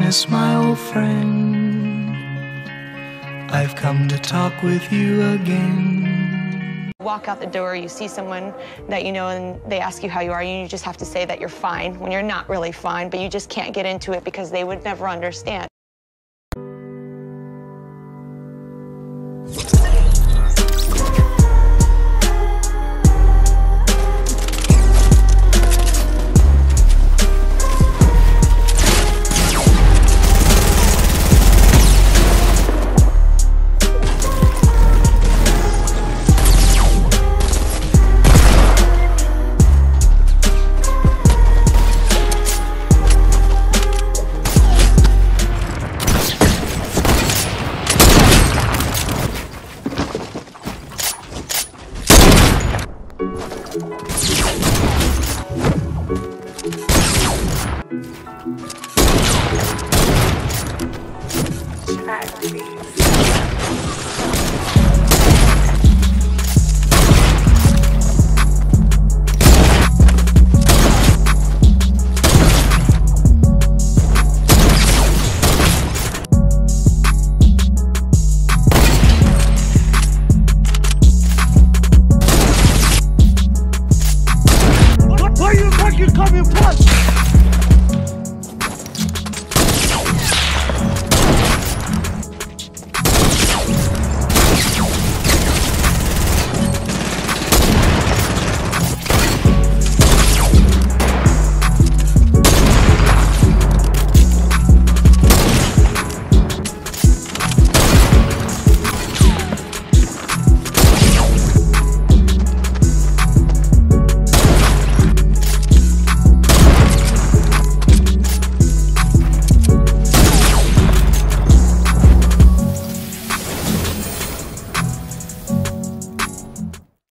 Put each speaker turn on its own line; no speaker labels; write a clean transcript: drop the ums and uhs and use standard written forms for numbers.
darkness, my old friend. I've come to talk with you again.
Walk out the door, you see someone that you know and they ask you how you are, and you just have to say that you're fine when you're not really fine, but you just can't get into it because they would never understand.